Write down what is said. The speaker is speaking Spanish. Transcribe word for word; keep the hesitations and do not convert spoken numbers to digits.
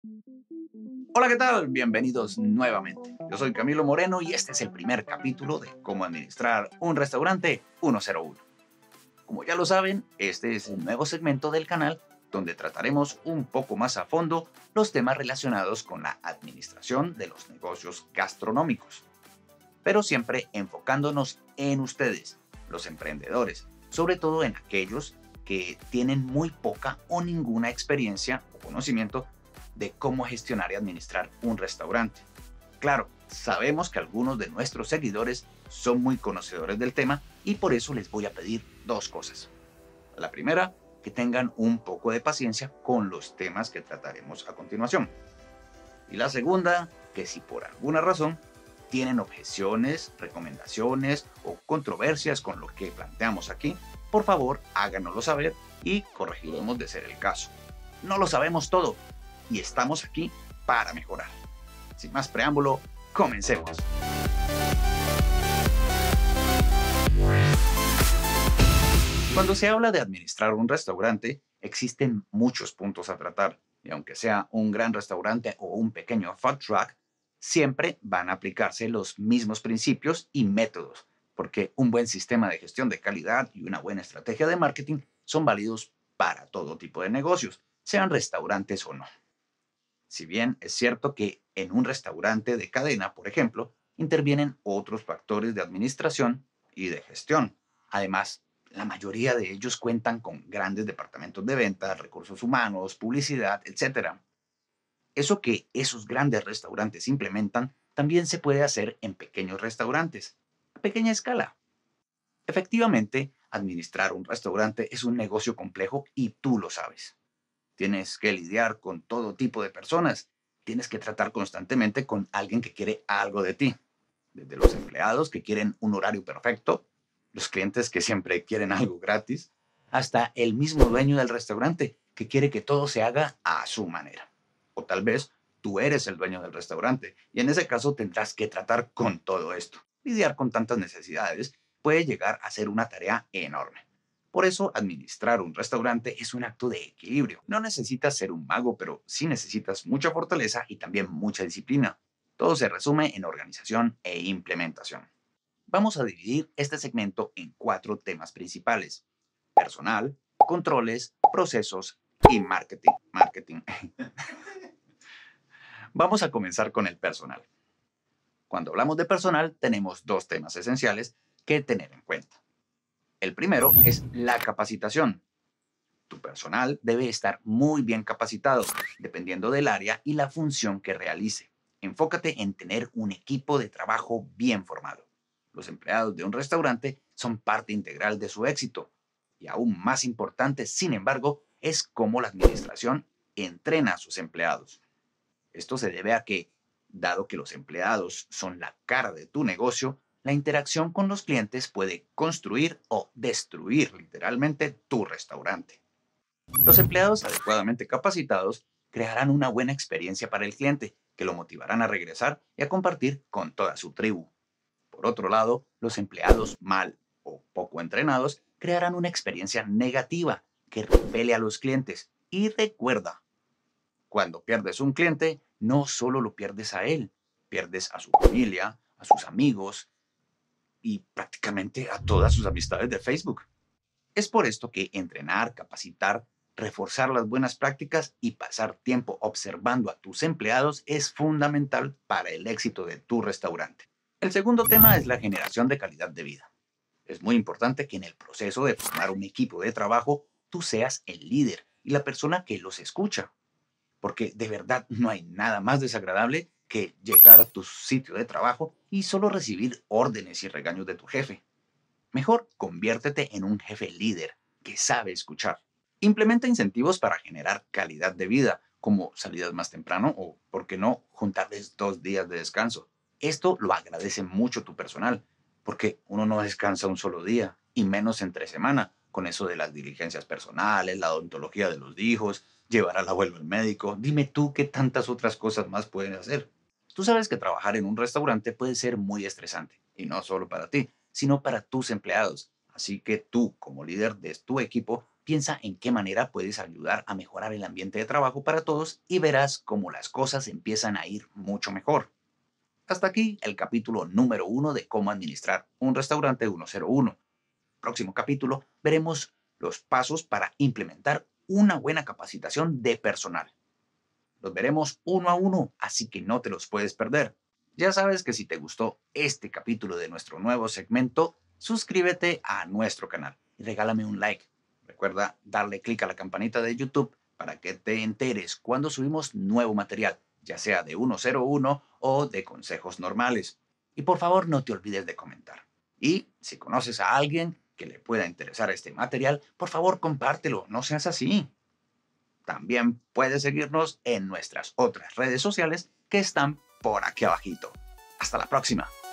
Hola, ¿qué tal? Bienvenidos nuevamente. Yo soy Camilo Moreno y este es el primer capítulo de Cómo administrar un restaurante ciento uno. Como ya lo saben, este es el nuevo segmento del canal donde trataremos un poco más a fondo los temas relacionados con la administración de los negocios gastronómicos, pero siempre enfocándonos en ustedes, los emprendedores, sobre todo en aquellos que tienen muy poca o ninguna experiencia o conocimiento de cómo gestionar y administrar un restaurante. Claro, sabemos que algunos de nuestros seguidores son muy conocedores del tema y por eso les voy a pedir dos cosas. La primera, que tengan un poco de paciencia con los temas que trataremos a continuación. Y la segunda, que si por alguna razón tienen objeciones, recomendaciones o controversias con lo que planteamos aquí, por favor háganoslo saber y corregiremos de ser el caso. No lo sabemos todo y estamos aquí para mejorar. Sin más preámbulo, comencemos. Cuando se habla de administrar un restaurante, existen muchos puntos a tratar, y aunque sea un gran restaurante o un pequeño food truck, siempre van a aplicarse los mismos principios y métodos, porque un buen sistema de gestión de calidad y una buena estrategia de marketing son válidos para todo tipo de negocios, sean restaurantes o no. Si bien es cierto que en un restaurante de cadena, por ejemplo, intervienen otros factores de administración y de gestión. Además, la mayoría de ellos cuentan con grandes departamentos de ventas, recursos humanos, publicidad, etcétera. Eso que esos grandes restaurantes implementan también se puede hacer en pequeños restaurantes, a pequeña escala. Efectivamente, administrar un restaurante es un negocio complejo y tú lo sabes. Tienes que lidiar con todo tipo de personas. Tienes que tratar constantemente con alguien que quiere algo de ti. Desde los empleados que quieren un horario perfecto, los clientes que siempre quieren algo gratis, hasta el mismo dueño del restaurante que quiere que todo se haga a su manera. O tal vez tú eres el dueño del restaurante y en ese caso tendrás que tratar con todo esto. Lidiar con tantas necesidades puede llegar a ser una tarea enorme. Por eso, administrar un restaurante es un acto de equilibrio. No necesitas ser un mago, pero sí necesitas mucha fortaleza y también mucha disciplina. Todo se resume en organización e implementación. Vamos a dividir este segmento en cuatro temas principales: personal, controles, procesos y marketing. Marketing. Vamos a comenzar con el personal. Cuando hablamos de personal, tenemos dos temas esenciales que tener en cuenta. El primero es la capacitación. Tu personal debe estar muy bien capacitado, dependiendo del área y la función que realice. Enfócate en tener un equipo de trabajo bien formado. Los empleados de un restaurante son parte integral de su éxito. Y aún más importante, sin embargo, es cómo la administración entrena a sus empleados. Esto se debe a que, dado que los empleados son la cara de tu negocio, la interacción con los clientes puede construir o destruir literalmente tu restaurante. Los empleados adecuadamente capacitados crearán una buena experiencia para el cliente, que lo motivarán a regresar y a compartir con toda su tribu. Por otro lado, los empleados mal o poco entrenados crearán una experiencia negativa que repele a los clientes. Y recuerda, cuando pierdes un cliente, no solo lo pierdes a él, pierdes a su familia, a sus amigos y prácticamente a todas sus amistades de Facebook. Es por esto que entrenar, capacitar, reforzar las buenas prácticas y pasar tiempo observando a tus empleados es fundamental para el éxito de tu restaurante. El segundo tema es la generación de calidad de vida. Es muy importante que en el proceso de formar un equipo de trabajo tú seas el líder y la persona que los escucha, porque de verdad no hay nada más desagradable que llegar a tu sitio de trabajo y solo recibir órdenes y regaños de tu jefe. Mejor conviértete en un jefe líder que sabe escuchar. Implementa incentivos para generar calidad de vida, como salidas más temprano o, por qué no, juntarles dos días de descanso. Esto lo agradece mucho tu personal, porque uno no descansa un solo día, y menos entre semana, con eso de las diligencias personales, la odontología de los hijos, llevar al abuelo al médico. Dime tú qué tantas otras cosas más pueden hacer. Tú sabes que trabajar en un restaurante puede ser muy estresante, y no solo para ti, sino para tus empleados. Así que tú, como líder de tu equipo, Piensa en qué manera puedes ayudar a mejorar el ambiente de trabajo para todos y verás cómo las cosas empiezan a ir mucho mejor. Hasta aquí el capítulo número uno de cómo administrar un restaurante ciento uno. Próximo capítulo veremos los pasos para implementar una buena capacitación de personal. Los veremos uno a uno, así que no te los puedes perder. Ya sabes que si te gustó este capítulo de nuestro nuevo segmento, suscríbete a nuestro canal y regálame un like. Recuerda darle clic a la campanita de YouTube para que te enteres cuando subimos nuevo material, ya sea de ciento uno o de consejos normales. Y por favor no te olvides de comentar. Y si conoces a alguien que le pueda interesar este material, por favor compártelo, no seas así. También puedes seguirnos en nuestras otras redes sociales que están por aquí abajito. Hasta la próxima.